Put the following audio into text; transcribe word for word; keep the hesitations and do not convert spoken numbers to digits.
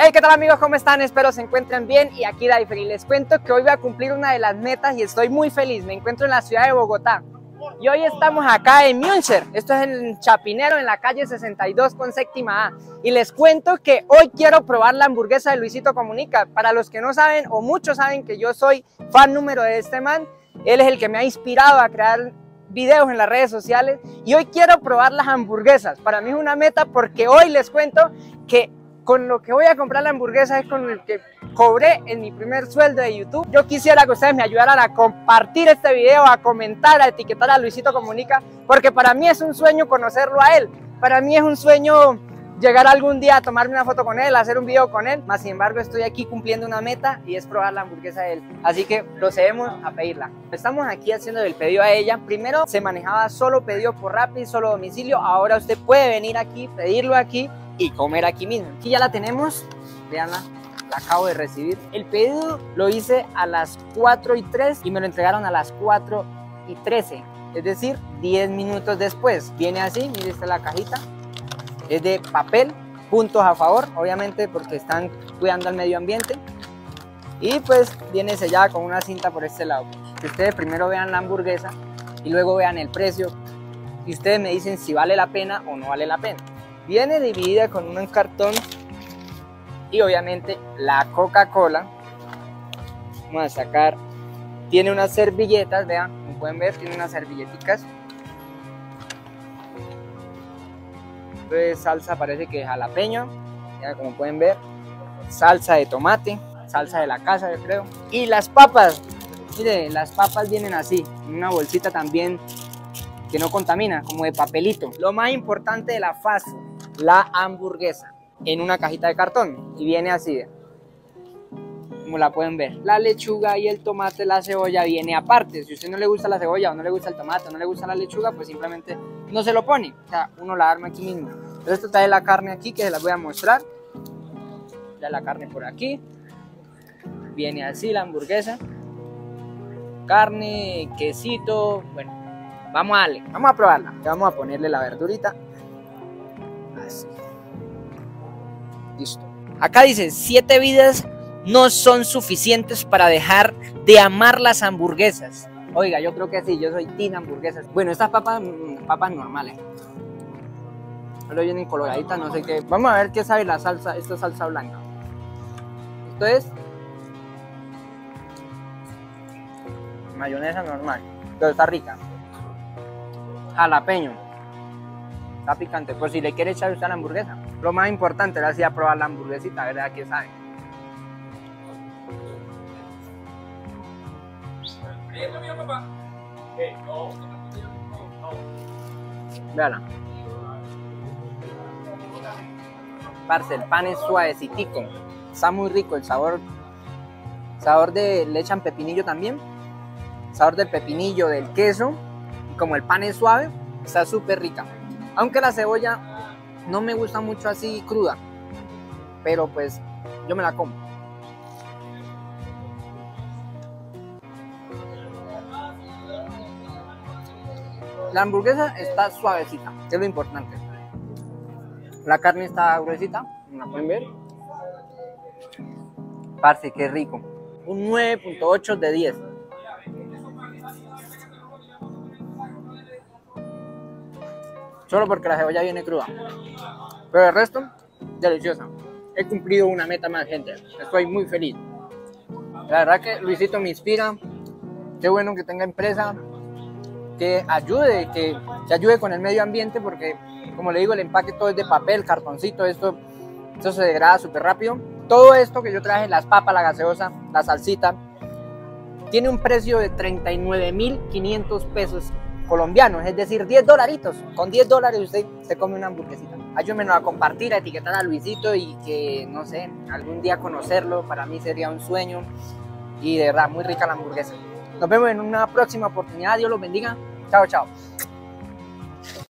Hey, ¿qué tal amigos? ¿Cómo están? Espero se encuentren bien y aquí Daifer y les cuento que hoy voy a cumplir una de las metas y estoy muy feliz. Me encuentro en la ciudad de Bogotá y hoy estamos acá en Münster. Esto es en Chapinero, en la calle sesenta y dos con séptima A, y les cuento que hoy quiero probar la hamburguesa de Luisito Comunica. Para los que no saben o muchos saben que yo soy fan número de este man, él es el que me ha inspirado a crear videos en las redes sociales y hoy quiero probar las hamburguesas. Para mí es una meta porque hoy les cuento que con lo que voy a comprar la hamburguesa es con el que cobré en mi primer sueldo de YouTube. Yo quisiera que ustedes me ayudaran a compartir este video, a comentar, a etiquetar a Luisito Comunica, porque para mí es un sueño conocerlo a él. Para mí es un sueño llegar algún día a tomarme una foto con él, a hacer un video con él. Más sin embargo, estoy aquí cumpliendo una meta y es probar la hamburguesa de él. Así que procedemos a pedirla. Estamos aquí haciendo el pedido a ella. Primero se manejaba solo pedido por Rappi, solo domicilio. Ahora usted puede venir aquí, pedirlo aquí y comer aquí mismo. Aquí ya la tenemos, veanla, la acabo de recibir. El pedido lo hice a las cuatro y tres y me lo entregaron a las cuatro y trece, es decir, diez minutos después. Viene así, mire, esta es la cajita, es de papel, puntos a favor, obviamente porque están cuidando al medio ambiente, y pues viene sellada con una cinta por este lado. Que ustedes primero vean la hamburguesa y luego vean el precio y ustedes me dicen si vale la pena o no vale la pena. Viene dividida con un cartón y obviamente la Coca-Cola. Vamos a sacar, tiene unas servilletas, vean, como pueden ver, tiene unas servilleticas. Entonces salsa parece que es jalapeño, ya como pueden ver, salsa de tomate, salsa de la casa yo creo. Y las papas, mire, las papas vienen así, en una bolsita también que no contamina, como de papelito. Lo más importante de la fast food, la hamburguesa en una cajita de cartón y viene así, como la pueden ver. La lechuga y el tomate, la cebolla viene aparte. Si a usted no le gusta la cebolla o no le gusta el tomate o no le gusta la lechuga, pues simplemente no se lo pone, o sea, uno la arma aquí mismo. Entonces esto trae la carne aquí, que se las voy a mostrar. Ya la carne por aquí, viene así la hamburguesa, carne, quesito. Bueno, vamos a darle, vamos a probarla. Vamos a ponerle la verdurita. Así. Listo. Acá dice, siete vidas no son suficientes para dejar de amar las hamburguesas. Oiga, yo creo que sí, yo soy team hamburguesas. Bueno, estas papas, papas normales. Solo vienen coloraditas, no sé qué. Vamos a ver qué sabe la salsa, esta salsa blanca. Esto es mayonesa normal, pero está rica. Jalapeño. Está picante, por si le quiere echar usted a la hamburguesa. Lo más importante era así a probar la hamburguesita, ¿verdad? Que sabe. Véala. Parce, el pan es suavecitico. Está muy rico el sabor. Sabor de, le echan pepinillo también. Sabor del pepinillo, del queso. Y como el pan es suave, está súper rica. Aunque la cebolla no me gusta mucho así cruda, pero pues yo me la como. La hamburguesa está suavecita, es lo importante. La carne está gruesita, ¿la pueden ver? Parce, qué rico. Un nueve punto ocho de diez. Solo porque la cebolla viene cruda, pero el resto, deliciosa. He cumplido una meta más, gente. Estoy muy feliz. La verdad que Luisito me inspira. Qué bueno que tenga empresa, que ayude, que, que ayude con el medio ambiente, porque como le digo, el empaque todo es de papel, cartoncito, esto, esto se degrada súper rápido. Todo esto que yo traje, las papas, la gaseosa, la salsita, tiene un precio de treinta y nueve mil quinientos pesos colombianos, es decir, diez dolaritos. Con diez dólares usted se come una hamburguesita. Ayúdenme a compartir, a etiquetar a Luisito y que, no sé, algún día conocerlo, para mí sería un sueño. Y de verdad, muy rica la hamburguesa. Nos vemos en una próxima oportunidad. Dios los bendiga. Chao, chao.